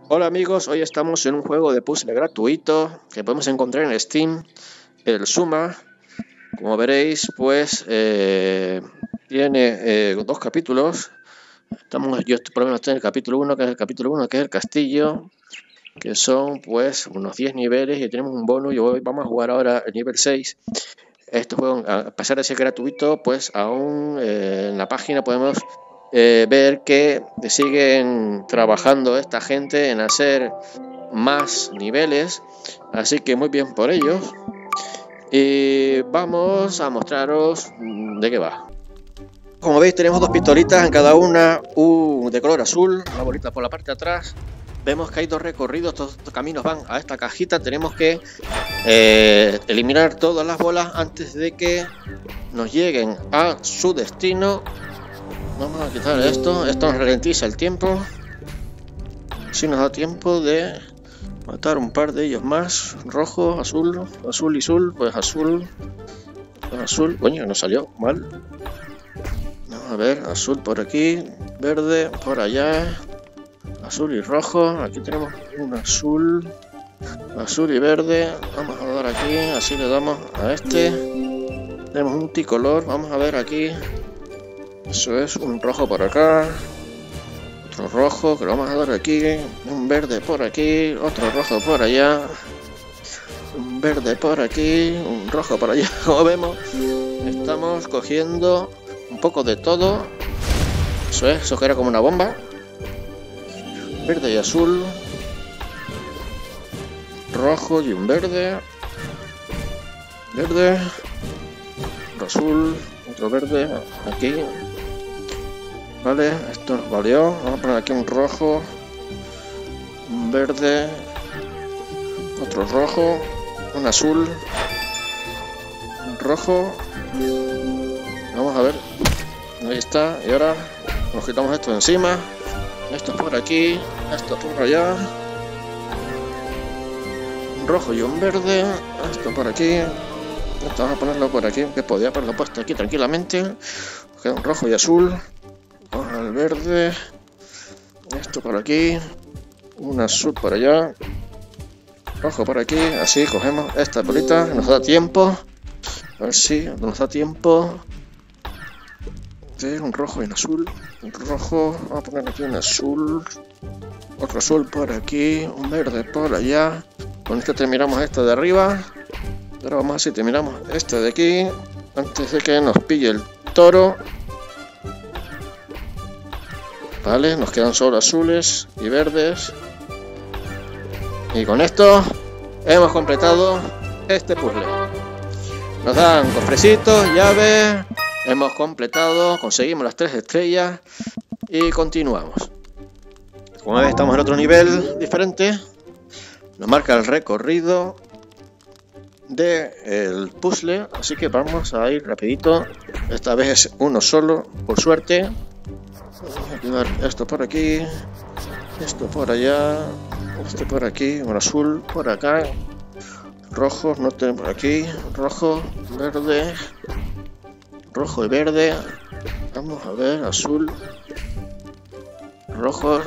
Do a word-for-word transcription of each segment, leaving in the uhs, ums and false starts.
Hola amigos, hoy estamos en un juego de puzzle gratuito que podemos encontrar en Steam, el Suma. Como veréis, pues eh, tiene eh, dos capítulos. Estamos, yo por lo menos estoy en el capítulo uno, que es el capítulo uno, que es el castillo, que son pues unos diez niveles y tenemos un bonus. Y hoy vamos a jugar ahora el nivel seis. Este juego, a pesar de ser gratuito, pues aún eh, en la página podemos eh, ver que siguen trabajando esta gente en hacer más niveles, así que muy bien por ellos. Y vamos a mostraros de qué va. Como veis, tenemos dos pistolitas en cada una, un de color azul, una bolita por la parte de atrás. Vemos que hay dos recorridos, estos caminos van a esta cajita. Tenemos que eh, eliminar todas las bolas antes de que nos lleguen a su destino. Vamos a quitar esto, esto nos ralentiza el tiempo. Si nos da tiempo de matar un par de ellos más. Rojo, azul, azul y azul, pues azul, azul, coño, no salió mal. Vamos a ver, azul por aquí, verde por allá. Azul y rojo, aquí tenemos un azul, azul y verde. Vamos a dar aquí, así le damos a este. Tenemos un tricolor, vamos a ver aquí. Eso es, un rojo por acá. Otro rojo, que lo vamos a dar aquí. Un verde por aquí, otro rojo por allá. Un verde por aquí, un rojo por allá. Como vemos, estamos cogiendo un poco de todo. Eso es, eso que era como una bomba. Verde y azul, rojo y un verde, verde, otro azul, otro verde, aquí, vale, esto nos valió. Vamos a poner aquí un rojo, un verde, otro rojo, un azul, un rojo, vamos a ver, ahí está, y ahora nos quitamos esto de encima. Esto por aquí, esto por allá, un rojo y un verde, esto por aquí, esto vamos a ponerlo por aquí, que podía haberlo puesto aquí tranquilamente. Queda un rojo y azul, el verde, esto por aquí, un azul por allá, rojo por aquí, así cogemos esta bolita, nos da tiempo, a ver si nos da tiempo. Un rojo y un azul, un rojo, vamos a poner aquí un azul, otro azul por aquí, un verde por allá. Con este terminamos este de arriba. Ahora vamos a ver si terminamos este de aquí antes de que nos pille el toro. Vale, nos quedan solo azules y verdes. Y con esto hemos completado este puzzle. Nos dan cofrecitos, llaves. Hemos completado, conseguimos las tres estrellas y continuamos. Como veis, estamos en otro nivel diferente. Nos marca el recorrido del puzzle, así que vamos a ir rapidito. Esta vez es uno solo, por suerte. Vamos a activar esto por aquí, esto por allá, esto por aquí, un azul por acá, rojo, no tenemos por aquí, rojo, verde, rojo y verde. Vamos a ver, azul, rojo,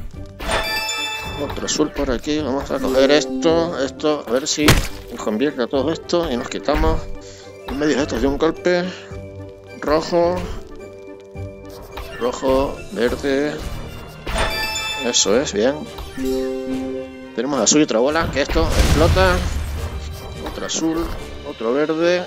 otro azul por aquí. Vamos a coger esto, esto, a ver si nos convierte a todo esto y nos quitamos en medio de estos de un golpe. Rojo, rojo, verde, eso es, bien. Tenemos azul y otra bola, que esto explota. Otro azul, otro verde,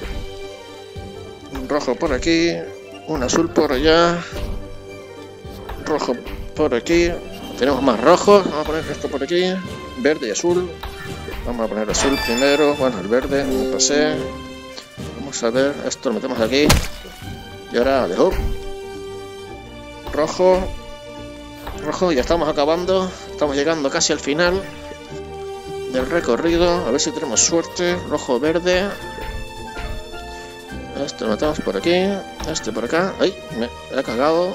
un rojo por aquí, un azul por allá, rojo por aquí. Tenemos más rojos, vamos a poner esto por aquí, verde y azul. Vamos a poner azul primero, bueno, el verde, me pasé. Vamos a ver, esto lo metemos aquí. Y ahora dejo. Rojo, rojo, ya estamos acabando, estamos llegando casi al final del recorrido. A ver si tenemos suerte. Rojo, verde. Este lo metemos por aquí, este por acá. ¡Ay! Me he cagado.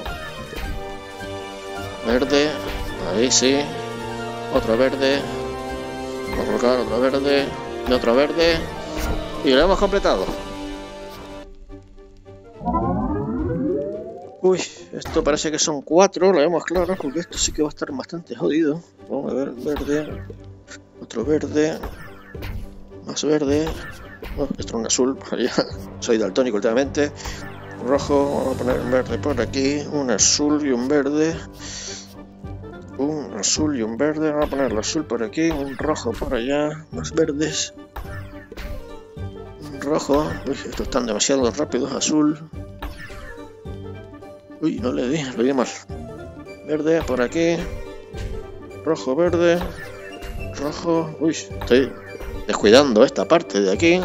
Verde, ahí sí. Otro verde. Vamos a colocar otro verde. Y otro verde. Y lo hemos completado. Uy, esto parece que son cuatro, lo vemos claro, porque esto sí que va a estar bastante jodido. Vamos a ver, verde, otro verde, más verde, oh, esto es un azul, ya soy daltónico últimamente. Rojo, vamos a poner un verde por aquí, un azul y un verde. Un azul y un verde, vamos a poner el azul por aquí, un rojo por allá, más verdes. Un rojo, uy, estos están demasiado rápidos, azul. Uy, no le di, lo di mal. Verde por aquí. Rojo, verde. Rojo. Uy, estoy descuidando esta parte de aquí.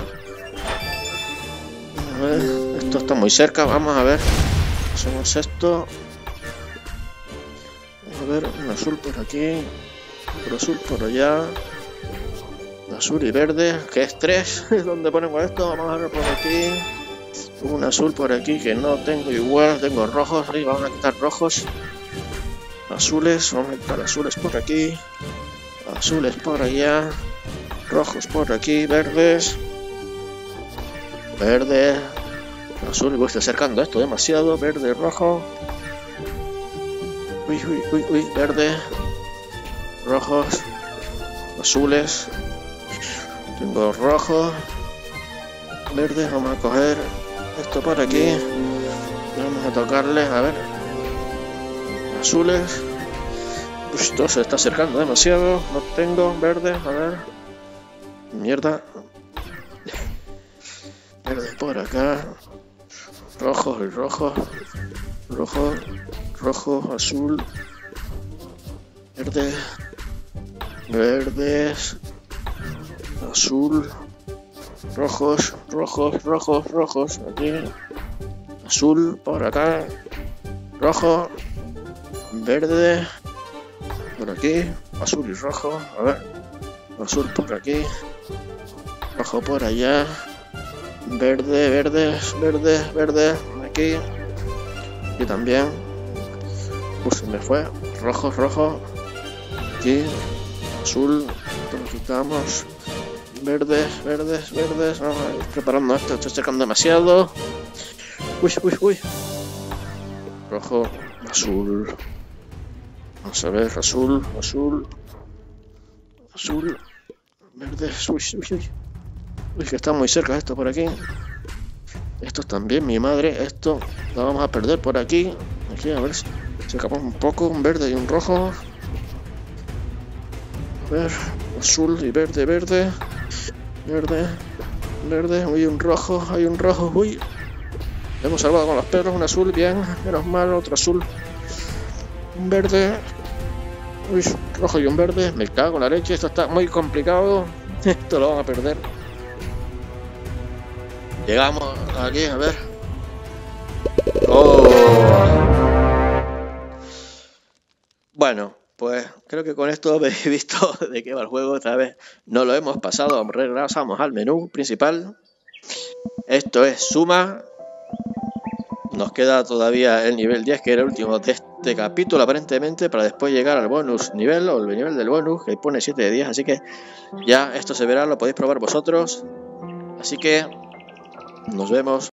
A ver, esto está muy cerca. Vamos a ver. Hacemos esto. Vamos a ver, un azul por aquí. Otro azul por allá. Azul y verde, que es tres. ¿Dónde ponemos esto? Vamos a ver por aquí. Un azul por aquí que no tengo igual, tengo rojos, ahí vamos a quitar rojos, azules, vamos a quitar azules por aquí, azules por allá, rojos por aquí, verdes, verde, azul, me estoy acercando esto demasiado, verde, rojo, uy, uy, uy, uy, verde, rojos, azules, tengo rojo, verde, vamos a coger esto por aquí, vamos a tocarle, a ver, azules, uy, esto se está acercando demasiado, no tengo, verde, a ver, mierda, verde por acá, rojo y rojo, rojo, rojo, azul, verde, verdes, azul, rojos, rojos, rojos, rojos, aquí, azul por acá, rojo, verde, por aquí, azul y rojo, a ver, azul por aquí, rojo por allá, verde, verde, verde, verde, aquí, aquí también, pues se me fue, rojo, rojo, aquí, azul, lo quitamos. Verdes, verdes, verdes. Vamos a ir preparando esto. Estoy secando demasiado. Uy, uy, uy. Rojo, azul. Vamos a ver, azul, azul. Azul. Verdes. Uy, uy, uy. Uy, que está muy cerca esto por aquí. Esto también, mi madre. Esto lo vamos a perder por aquí. Aquí, a ver si sacamos un poco. Un verde y un rojo. A ver, azul y verde, verde. Verde, verde, uy, un rojo, hay un rojo, uy. Hemos salvado con los perros, un azul, bien, menos mal, otro azul. Un verde, uy, un rojo y un verde, me cago en la leche, esto está muy complicado. Esto lo vamos a perder. Llegamos aquí, a ver. Oh. Bueno. Pues creo que con esto habéis visto de qué va el juego. Otra vez no lo hemos pasado. Regresamos al menú principal. Esto es suma. Nos queda todavía el nivel diez, que era el último de este capítulo aparentemente, para después llegar al bonus nivel, o el nivel del bonus, que pone siete de diez. Así que ya esto se verá, lo podéis probar vosotros. Así que nos vemos.